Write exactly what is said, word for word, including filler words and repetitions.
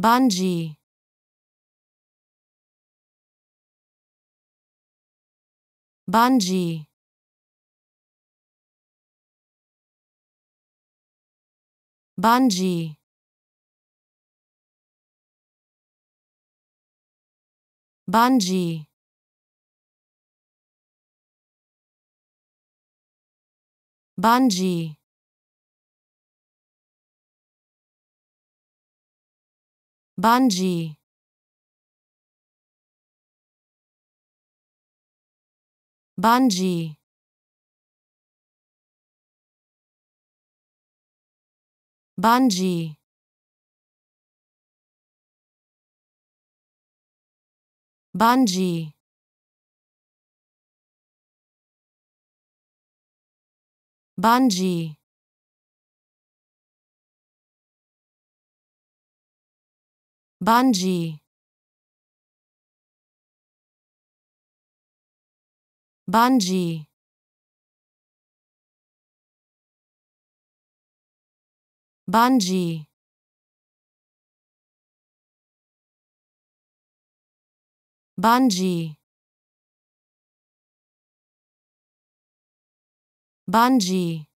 Bungee. Bungee. Bungee. Bungee. Bungee. Bungee. Bungee. Bungee. Bungee. Bungee. Bungee. Bungee. Bungee. Bungee. Bungee.